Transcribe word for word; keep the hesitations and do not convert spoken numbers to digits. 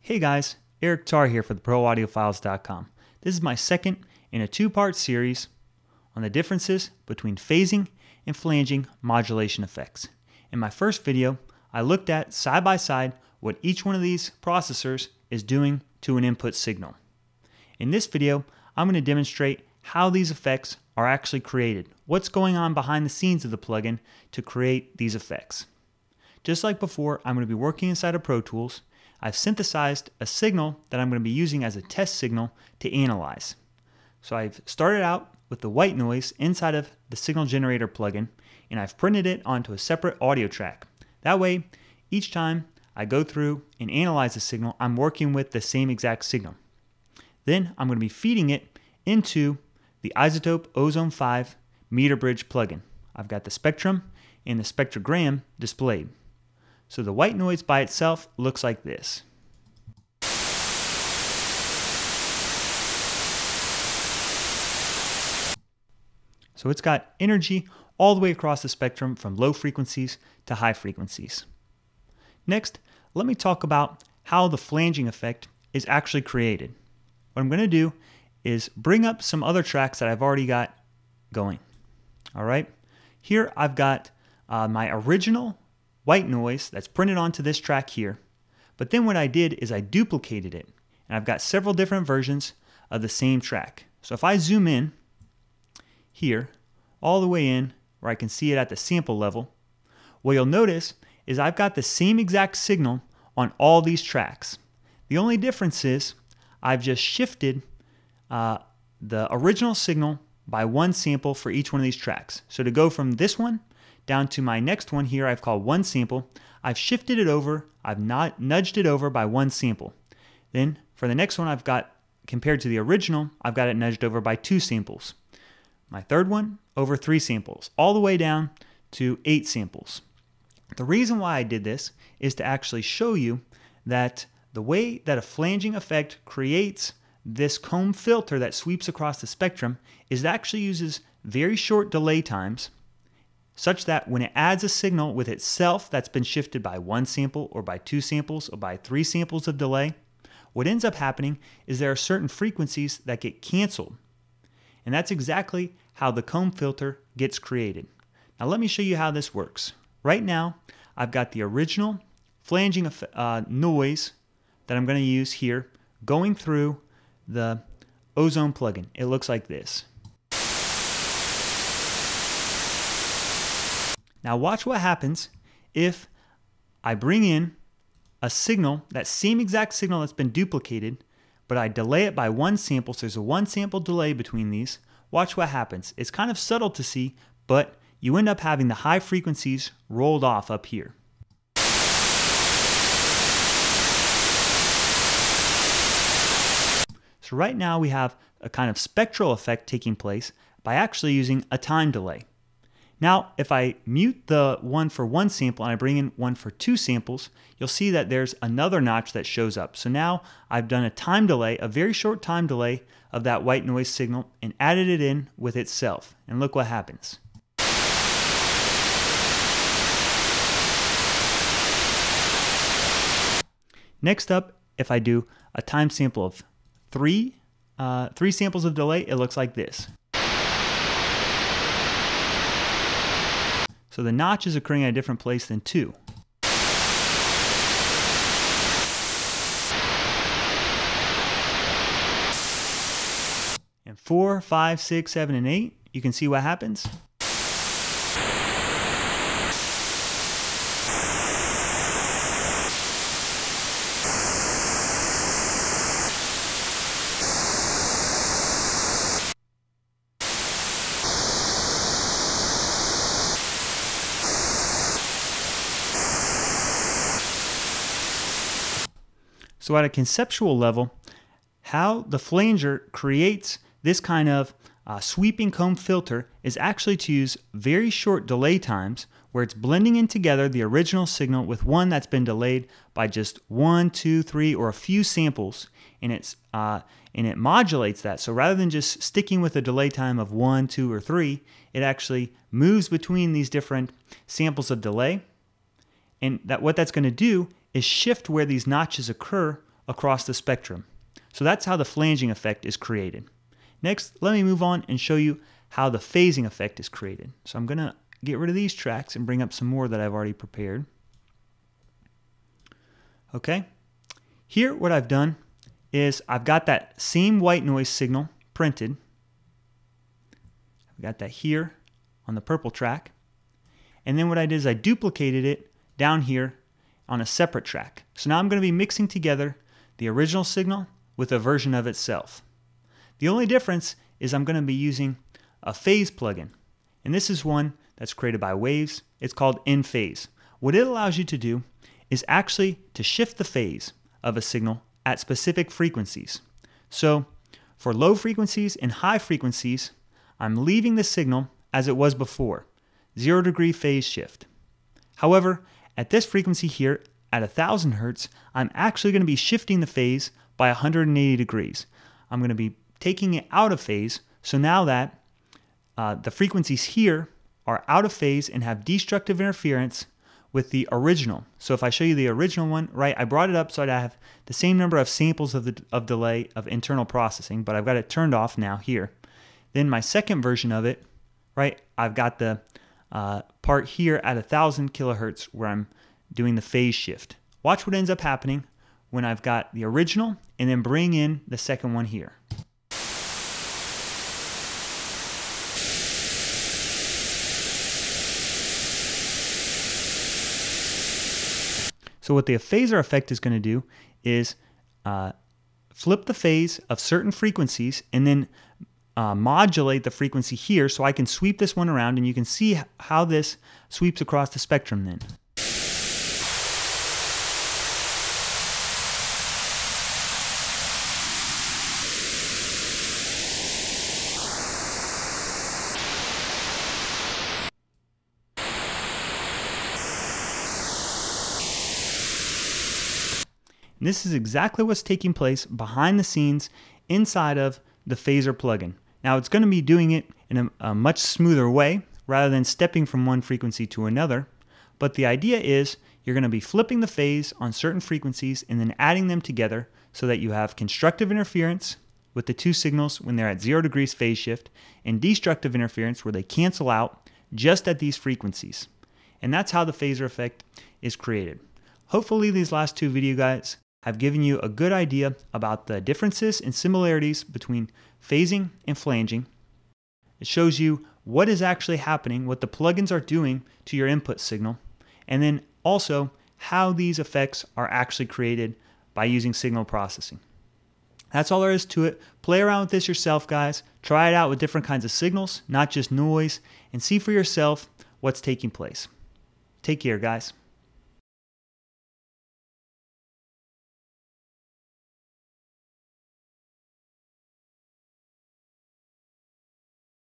Hey guys, Eric Tarr here for the pro audiophiles dot com. This is my second in a two-part series on the differences between phasing and flanging modulation effects. In my first video, I looked at side by side what each one of these processors is doing to an input signal. In this video, I'm going to demonstrate how these effects are actually created, what's going on behind the scenes of the plugin to create these effects. Just like before, I'm going to be working inside of Pro Tools. I've synthesized a signal that I'm going to be using as a test signal to analyze. So I've started out with the white noise inside of the signal generator plugin, and I've printed it onto a separate audio track. That way, each time I go through and analyze the signal, I'm working with the same exact signal. Then I'm going to be feeding it into the iZotope Ozone five meter bridge plugin. I've got the spectrum and the spectrogram displayed. So the white noise by itself looks like this. So it's got energy all the way across the spectrum from low frequencies to high frequencies. Next, let me talk about how the flanging effect is actually created. What I'm going to do is bring up some other tracks that I've already got going. All right, here I've got uh, my original white noise that's printed onto this track here. But then what I did is I duplicated it. And I've got several different versions of the same track. So if I zoom in here, all the way in, where I can see it at the sample level, what you'll notice is I've got the same exact signal on all these tracks. The only difference is I've just shifted uh, the original signal by one sample for each one of these tracks. So to go from this one down to my next one here I've called one sample, I've shifted it over, I've not nudged it over by one sample. Then for the next one I've got, compared to the original, I've got it nudged over by two samples. My third one, over three samples, all the way down to eight samples. The reason why I did this is to actually show you that the way that a flanging effect creates this comb filter that sweeps across the spectrum is it actually uses very short delay times, such that when it adds a signal with itself that's been shifted by one sample or by two samples or by three samples of delay, what ends up happening is there are certain frequencies that get canceled. And that's exactly how the comb filter gets created. Now let me show you how this works. Right now, I've got the original flanging uh, noise that I'm going to use here going through the Ozone plugin. It looks like this. Now watch what happens if I bring in a signal, that same exact signal that's been duplicated, but I delay it by one sample, so there's a one sample delay between these. Watch what happens. It's kind of subtle to see, but you end up having the high frequencies rolled off up here. So right now we have a kind of spectral effect taking place by actually using a time delay. Now, if I mute the one for one sample and I bring in one for two samples, you'll see that there's another notch that shows up. So now I've done a time delay, a very short time delay of that white noise signal and added it in with itself. And look what happens. Next up, if I do a time sample of three, uh, three samples of delay, it looks like this. So the notch is occurring at a different place than two. And four, five, six, seven, and eight, you can see what happens. So at a conceptual level, how the flanger creates this kind of uh, sweeping comb filter is actually to use very short delay times where it's blending in together the original signal with one that's been delayed by just one, two, three, or a few samples, and it's uh, and it modulates that. So rather than just sticking with a delay time of one, two, or three, it actually moves between these different samples of delay, and that what that's going to do is shift where these notches occur across the spectrum. So that's how the flanging effect is created. Next, let me move on and show you how the phasing effect is created. So I'm going to get rid of these tracks and bring up some more that I've already prepared. Okay, here what I've done is I've got that same white noise signal printed. I've got that here on the purple track. And then what I did is I duplicated it down here on a separate track. So now I'm going to be mixing together the original signal with a version of itself. The only difference is I'm going to be using a phase plugin. And this is one that's created by Waves. It's called In Phase. What it allows you to do is actually to shift the phase of a signal at specific frequencies. So for low frequencies and high frequencies, I'm leaving the signal as it was before, zero degree phase shift. However, at this frequency here, at one thousand hertz, I'm actually going to be shifting the phase by one hundred eighty degrees. I'm going to be taking it out of phase, so now that uh, the frequencies here are out of phase and have destructive interference with the original. So if I show you the original one, right, I brought it up so I'd have the same number of samples of, the, of delay of internal processing, but I've got it turned off now here. Then my second version of it, right, I've got the uh, part here at one thousand kilohertz where I'm doing the phase shift. Watch what ends up happening when I've got the original and then bring in the second one here. So what the phasor effect is going to do is uh, flip the phase of certain frequencies and then uh, modulate the frequency here so I can sweep this one around, and you can see how this sweeps across the spectrum then. And this is exactly what's taking place behind the scenes inside of the phasor plugin. Now it's going to be doing it in a, a much smoother way rather than stepping from one frequency to another. But the idea is you're going to be flipping the phase on certain frequencies and then adding them together so that you have constructive interference with the two signals when they're at zero degrees phase shift and destructive interference where they cancel out just at these frequencies. And that's how the phasor effect is created. Hopefully these last two video guides have given you a good idea about the differences and similarities between phasing and flanging. It shows you what is actually happening, what the plugins are doing to your input signal, and then also how these effects are actually created by using signal processing. That's all there is to it. Play around with this yourself, guys. Try it out with different kinds of signals, not just noise, and see for yourself what's taking place. Take care, guys.